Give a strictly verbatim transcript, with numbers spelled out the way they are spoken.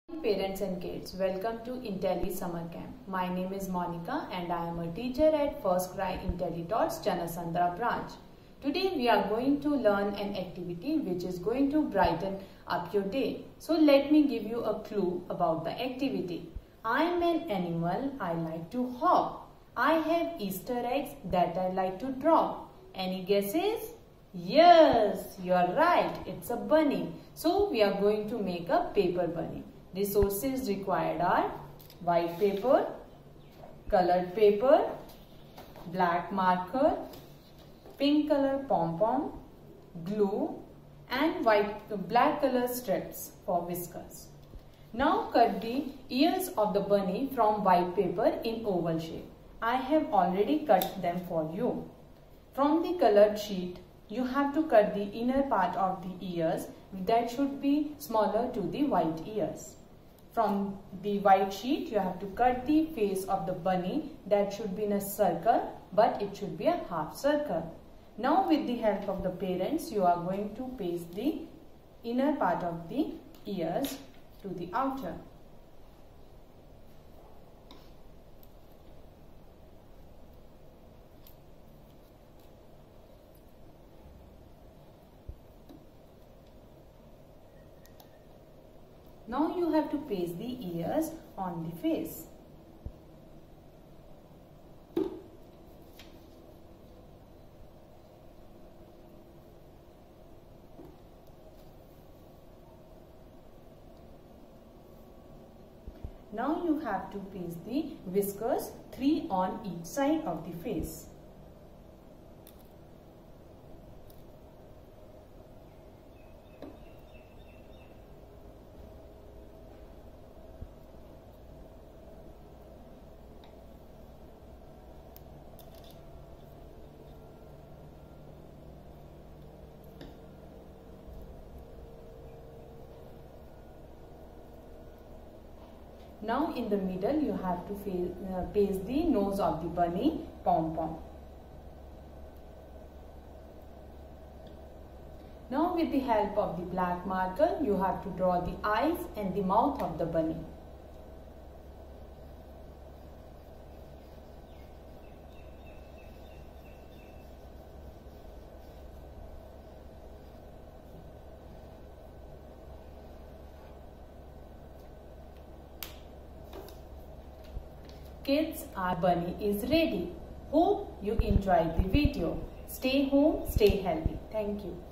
Parents and kids, welcome to Intelli Summer Camp. My name is Monica and I am a teacher at FirstCry Intellitots, Janasandra branch. Today we are going to learn an activity which is going to brighten up your day. So let me give you a clue about the activity. I am an animal, I like to hop. I have Easter eggs that I like to drop. Any guesses? Yes, you are right, it's a bunny. So we are going to make a paper bunny. Resources required are white paper, colored paper, black marker, pink color pom-pom, glue and white black color strips for whiskers. Now cut the ears of the bunny from white paper in oval shape. I have already cut them for you. From the colored sheet, you have to cut the inner part of the ears that should be smaller to the white ears. From the white sheet, you have to cut the face of the bunny that should be in a circle, but it should be a half circle. Now with the help of the parents, you are going to paste the inner part of the ears to the outer. Now you have to paste the ears on the face. Now you have to paste the whiskers, three on each side of the face. Now in the middle you have to uh, paste the nose of the bunny pom-pom. Now with the help of the black marker you have to draw the eyes and the mouth of the bunny. Kids, our bunny is ready. Hope you enjoyed the video. Stay home, stay healthy. Thank you.